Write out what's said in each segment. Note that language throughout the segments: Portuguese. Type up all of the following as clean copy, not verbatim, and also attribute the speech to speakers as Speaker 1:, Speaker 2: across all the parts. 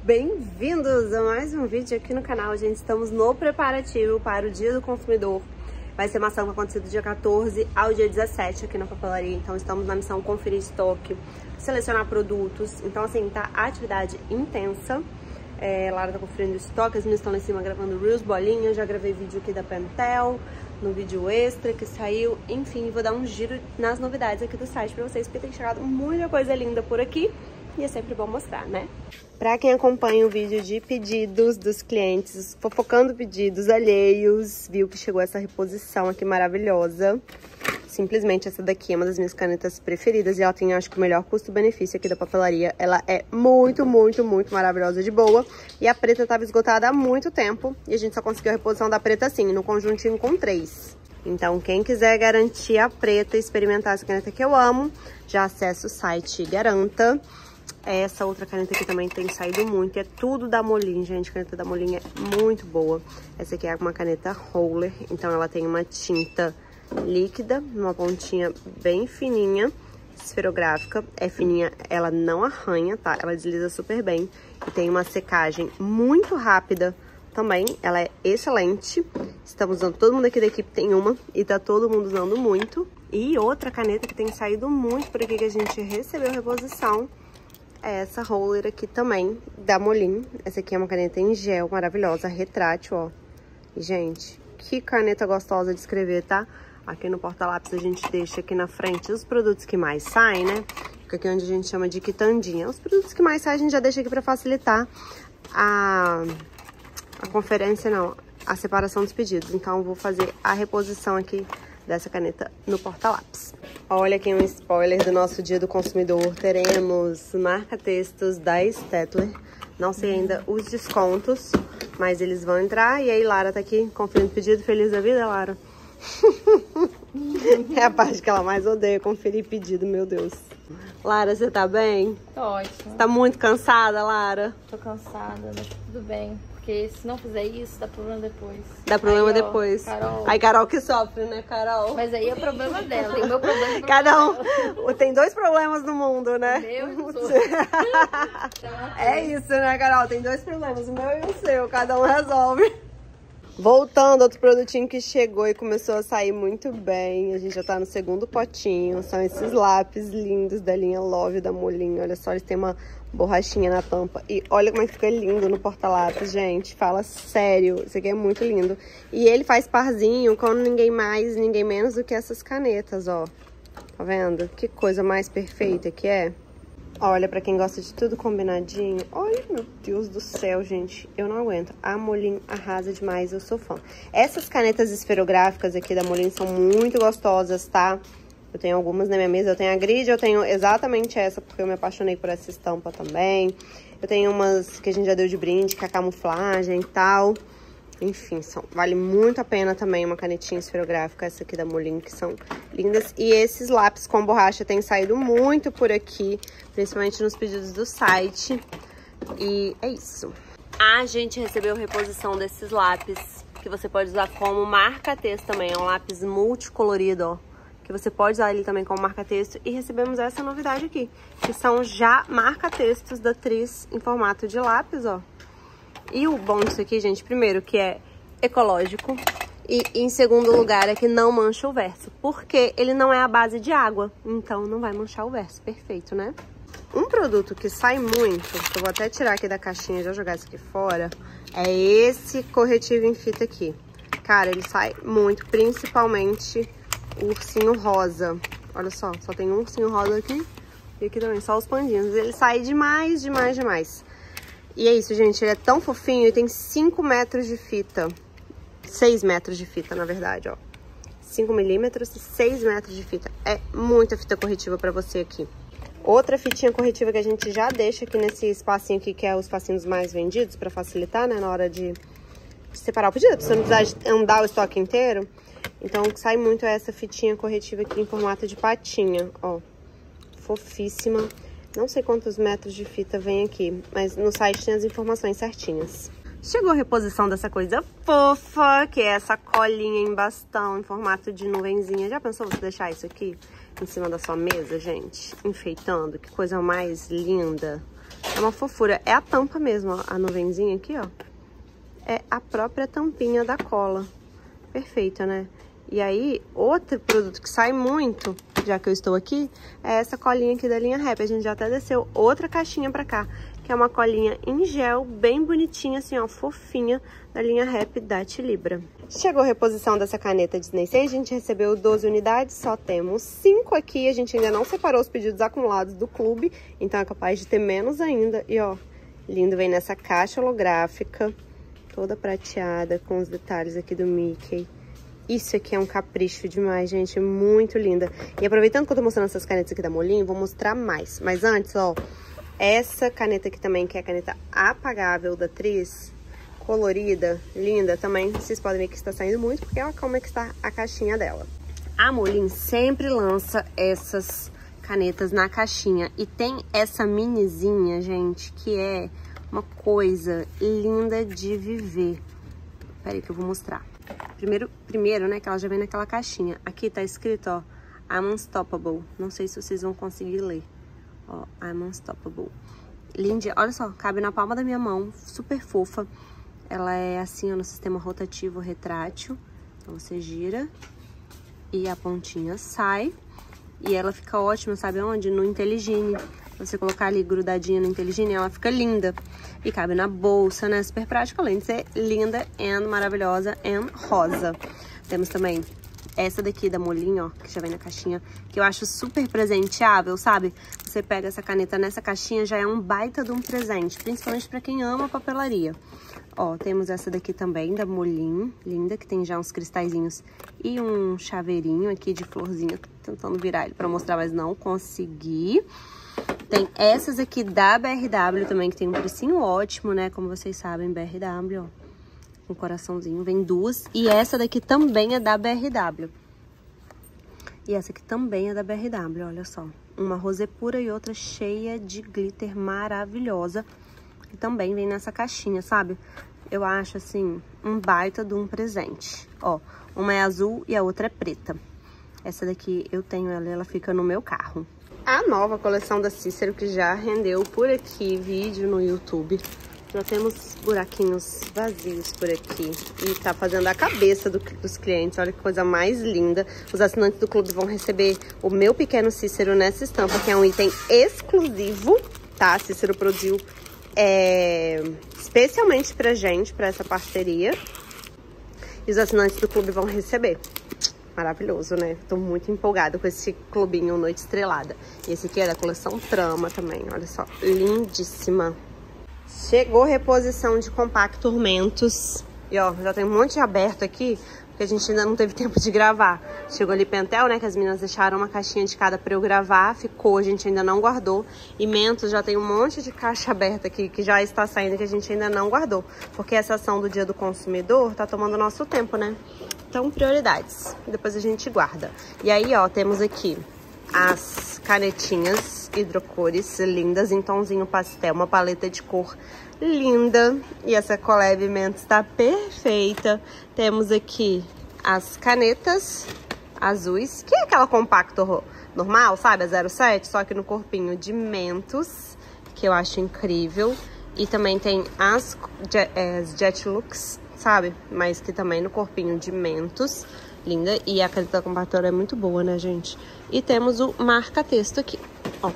Speaker 1: Bem-vindos a mais um vídeo aqui no canal, gente. Estamos no preparativo para o Dia do Consumidor. Vai ser uma ação que vai acontecer do dia 14 ao dia 17 aqui na papelaria. Então estamos na missão conferir estoque, selecionar produtos. Então assim, tá a atividade intensa. Lara tá conferindo o estoque, as meninas estão lá em cima gravando Reels, bolinha. Já gravei vídeo aqui da Pentel, no vídeo extra que saiu. Enfim, vou dar um giro nas novidades aqui do site pra vocês, porque tem chegado muita coisa linda por aqui. E é sempre bom mostrar, né? Pra quem acompanha o vídeo de pedidos dos clientes, fofocando pedidos alheios, viu que chegou essa reposição aqui maravilhosa. Simplesmente essa daqui é uma das minhas canetas preferidas e ela tem, acho que, o melhor custo-benefício aqui da papelaria. Ela é muito, muito, muito maravilhosa de boa. E a preta estava esgotada há muito tempo e a gente só conseguiu a reposição da preta assim, no conjuntinho com 3. Então, quem quiser garantir a preta e experimentar essa caneta que eu amo, já acessa o site e garanta. Essa outra caneta aqui também tem saído muito, é tudo da Molin, gente. A caneta da Molin é muito boa. Essa aqui é uma caneta roller, então ela tem uma tinta líquida, uma pontinha bem fininha, esferográfica. É fininha, ela não arranha, tá? Ela desliza super bem. E tem uma secagem muito rápida também, ela é excelente. Estamos usando, todo mundo aqui da equipe tem uma e tá todo mundo usando muito. E outra caneta que tem saído muito por aqui que a gente recebeu reposição é essa roller aqui também, da Molin. Essa aqui é uma caneta em gel maravilhosa, retrátil, ó. E, gente, que caneta gostosa de escrever, tá? Aqui no porta-lápis a gente deixa aqui na frente os produtos que mais saem, né? Fica aqui onde a gente chama de quitandinha. Os produtos que mais saem a gente já deixa aqui pra facilitar a conferência, não, a separação dos pedidos. Então, eu vou fazer a reposição aqui dessa caneta no porta-lápis. Olha aqui um spoiler do nosso Dia do Consumidor. Teremos marca-textos da Staedtler. Não sei ainda os descontos, mas eles vão entrar. E aí, Lara tá aqui conferindo o pedido. Feliz da vida, Lara? É a parte que ela mais odeia, conferir pedido, meu Deus. Lara, você tá bem?
Speaker 2: Tô ótimo.
Speaker 1: Tá muito cansada, Lara?
Speaker 2: Tô cansada, mas tudo bem. Porque se não fizer isso, dá problema depois.
Speaker 1: Dá problema
Speaker 2: aí,
Speaker 1: depois.
Speaker 2: Carol.
Speaker 1: Aí Carol que sofre, né, Carol?
Speaker 2: Mas aí é problema dela. Tem meu problema.
Speaker 1: Cada um tem 2 problemas no mundo, né?
Speaker 2: Meu e o seu.
Speaker 1: É isso, né, Carol? Tem 2 problemas, o meu e o seu. Cada um resolve. Voltando, outro produtinho que chegou e começou a sair muito bem. A gente já tá no segundo potinho. São esses lápis lindos da linha Love da Molin. Olha só, eles têm uma borrachinha na tampa. E olha como é que fica lindo no porta-lápis, gente. Fala sério, isso aqui é muito lindo. E ele faz parzinho com ninguém mais, ninguém menos do que essas canetas, ó. Tá vendo? Que coisa mais perfeita que é. Olha, pra quem gosta de tudo combinadinho. Olha, meu Deus do céu, gente. Eu não aguento. A Molin arrasa demais, eu sou fã. Essas canetas esferográficas aqui da Molin são muito gostosas, tá? Eu tenho algumas na minha mesa. Eu tenho a Grid, eu tenho exatamente essa, porque eu me apaixonei por essa estampa também. Eu tenho umas que a gente já deu de brinde, que é a camuflagem e tal. Enfim, vale muito a pena também uma canetinha esferográfica, essa aqui da Molin, que são lindas. E esses lápis com borracha têm saído muito por aqui, principalmente nos pedidos do site. E é isso. A gente recebeu reposição desses lápis, que você pode usar como marca-texto também. É um lápis multicolorido, ó, que você pode usar ele também como marca-texto. E recebemos essa novidade aqui, que são já marca-textos da Tris em formato de lápis, ó. E o bom disso aqui, gente, primeiro, que é ecológico. E em segundo lugar, é que não mancha o verso. Porque ele não é à base de água. Então, não vai manchar o verso. Perfeito, né? Um produto que sai muito, que eu vou até tirar aqui da caixinha e já jogar isso aqui fora, é esse corretivo em fita aqui. Cara, ele sai muito, principalmente o ursinho rosa. Olha só tem um ursinho rosa aqui. E aqui também, só os pandinhos. Ele sai demais, demais, demais. E é isso, gente, ele é tão fofinho e tem 5 metros de fita. 6 metros de fita, na verdade, ó. 5 milímetros e 6 metros de fita. É muita fita corretiva pra você aqui. Outra fitinha corretiva que a gente já deixa aqui nesse espacinho aqui, que é os espacinhos mais vendidos, pra facilitar, né, na hora de separar o pedido, pra você não precisar de andar o estoque inteiro. Então, o que sai muito é essa fitinha corretiva aqui em formato de patinha, ó. Fofíssima. Não sei quantos metros de fita vem aqui, mas no site tem as informações certinhas. Chegou a reposição dessa coisa fofa, que é essa colinha em bastão, em formato de nuvenzinha. Já pensou você deixar isso aqui em cima da sua mesa, gente? Enfeitando, que coisa mais linda. É uma fofura. É a tampa mesmo, ó. A nuvenzinha aqui, ó. É a própria tampinha da cola. Perfeita, né? E aí, outro produto que sai muito, já que eu estou aqui, é essa colinha aqui da linha Happy. A gente já até desceu outra caixinha pra cá, que é uma colinha em gel, bem bonitinha, assim, ó, fofinha, da linha Happy da Tilibra. Chegou a reposição dessa caneta Disney 100, a gente recebeu 12 unidades, só temos 5 aqui, a gente ainda não separou os pedidos acumulados do clube, então é capaz de ter menos ainda. E ó, lindo, vem nessa caixa holográfica, toda prateada, com os detalhes aqui do Mickey. Isso aqui é um capricho demais, gente, muito linda. E aproveitando que eu tô mostrando essas canetas aqui da Molin, vou mostrar mais. Mas antes, ó, essa caneta aqui também, que é a caneta apagável da Tris, colorida, linda também. Vocês podem ver que está saindo muito, porque olha como é que está a caixinha dela. A Molin sempre lança essas canetas na caixinha. E tem essa minizinha, gente, que é uma coisa linda de viver. Peraí que eu vou mostrar. Primeiro, né, que ela já vem naquela caixinha. Aqui tá escrito, ó, I'm Unstoppable. Não sei se vocês vão conseguir ler. Ó, I'm Unstoppable. Linda, olha só, cabe na palma da minha mão, super fofa. Ela é assim, ó, no sistema rotativo retrátil. Então você gira e a pontinha sai. E ela fica ótima, sabe onde? No Intelligine. Você colocar ali grudadinha no Intelligine, ela fica linda. E cabe na bolsa, né? Super prática, além de ser linda e maravilhosa e rosa. Temos também essa daqui da Molin, ó, que já vem na caixinha, que eu acho super presenteável, sabe? Você pega essa caneta nessa caixinha, já é um baita de um presente, principalmente pra quem ama papelaria. Ó, temos essa daqui também, da Molin, linda, que tem já uns cristalzinhos e um chaveirinho aqui de florzinha. Tô tentando virar ele pra mostrar, mas não consegui. Tem essas aqui da BRW também, que tem um precinho ótimo, né? Como vocês sabem, BRW, ó. Um coraçãozinho, vem duas. E essa daqui também é da BRW. E essa aqui também é da BRW, olha só. Uma rosé pura e outra cheia de glitter maravilhosa. Que também vem nessa caixinha, sabe? Eu acho, assim, um baita de um presente. Ó, uma é azul e a outra é preta. Essa daqui eu tenho ela fica no meu carro. A nova coleção da Cícero, que já rendeu por aqui vídeo no YouTube. Já temos buraquinhos vazios por aqui. E tá fazendo a cabeça dos clientes. Olha que coisa mais linda. Os assinantes do clube vão receber o meu pequeno Cícero nessa estampa, que é um item exclusivo, tá? A Cícero produziu especialmente pra gente, pra essa parceria. E os assinantes do clube vão receber. Maravilhoso, né? Tô muito empolgada com esse clubinho Noite Estrelada. E esse aqui é da coleção Trama também, olha só, lindíssima. Chegou reposição de compacturmentos. E ó, já tem um monte aberto aqui, porque a gente ainda não teve tempo de gravar. Chegou ali Pentel, né, que as meninas deixaram uma caixinha de cada pra eu gravar. Ficou, a gente ainda não guardou. E Mentos já tem um monte de caixa aberta aqui, que já está saindo, que a gente ainda não guardou. Porque essa ação do Dia do Consumidor tá tomando nosso tempo, né? Então, prioridades. Depois a gente guarda. E aí, ó, temos aqui as canetinhas hidrocores lindas em tomzinho pastel. Uma paleta de cor linda. E essa collab Mentos tá perfeita. Temos aqui as canetas azuis, que é aquela compacto normal, sabe? A 07, só que no corpinho de Mentos, que eu acho incrível. E também tem as Jet Lux, sabe? Mas que também no corpinho de Mentos. Linda. E a caneta compactora é muito boa, né, gente? E temos o marca-texto aqui. Ó.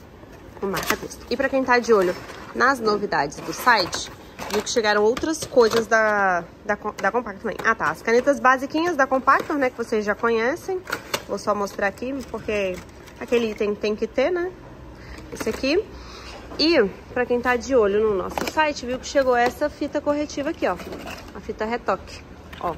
Speaker 1: O marca-texto. E pra quem tá de olho nas novidades do site, viu que chegaram outras coisas da Compactor também. Ah, tá. As canetas basiquinhas da Compactor, né? Que vocês já conhecem. Vou só mostrar aqui, porque aquele item tem que ter, né? Esse aqui. E, pra quem tá de olho no nosso site, viu que chegou essa fita corretiva aqui, ó. A fita retoque, ó.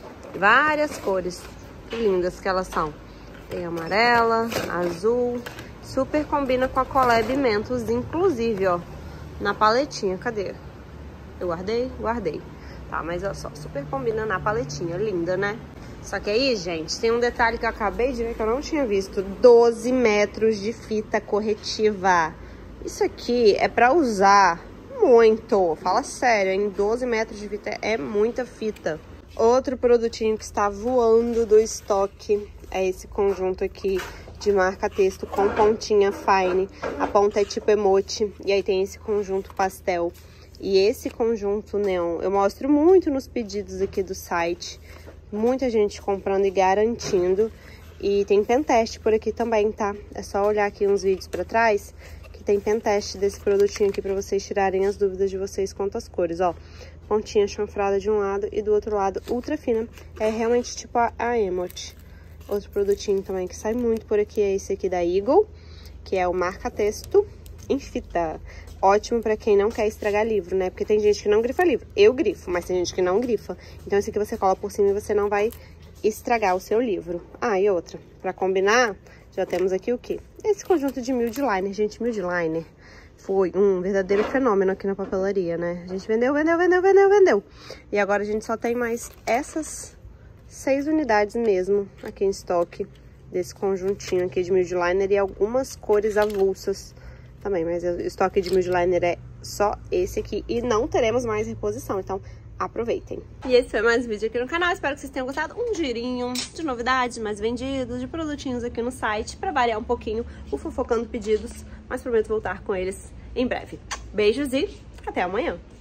Speaker 1: Várias cores lindas que elas são. Tem amarela, azul. Super combina com a collab Mentos, inclusive, ó. Na paletinha, cadê? Eu guardei? Guardei. Tá, mas ó só, super combina na paletinha, linda, né? Só que aí, gente, tem um detalhe que eu acabei de ver que eu não tinha visto. 12 metros de fita corretiva. Isso aqui é pra usar muito, fala sério, hein? 12 metros de fita é muita fita. Outro produtinho que está voando do estoque é esse conjunto aqui de marca-texto com pontinha fine. A ponta é tipo emote. E aí tem esse conjunto pastel. E esse conjunto neon eu mostro muito nos pedidos aqui do site. Muita gente comprando e garantindo. E tem penteste por aqui também, tá? É só olhar aqui uns vídeos pra trás que tem penteste desse produtinho aqui pra vocês tirarem as dúvidas de vocês quanto às cores, ó. Pontinha chanfrada de um lado e do outro lado ultra fina. É realmente tipo a emote. Outro produtinho também que sai muito por aqui é esse aqui da Eagle, que é o marca-texto em fita. Ótimo pra quem não quer estragar livro, né? Porque tem gente que não grifa livro. Eu grifo, mas tem gente que não grifa. Então esse aqui você cola por cima e você não vai estragar o seu livro. Ah, e outra, pra combinar, já temos aqui o quê? Esse conjunto de Mildliner, gente. Mildliner foi um verdadeiro fenômeno aqui na papelaria, né? A gente vendeu. E agora a gente só tem mais essas 6 unidades mesmo aqui em estoque desse conjuntinho aqui de Mildliner e algumas cores avulsas também, mas o estoque de Mildliner é só esse aqui e não teremos mais reposição, então aproveitem. E esse foi mais um vídeo aqui no canal, espero que vocês tenham gostado. Um girinho de novidades mais vendidos, de produtinhos aqui no site, pra variar um pouquinho o Fofocando Pedidos, mas prometo voltar com eles em breve. Beijos e até amanhã!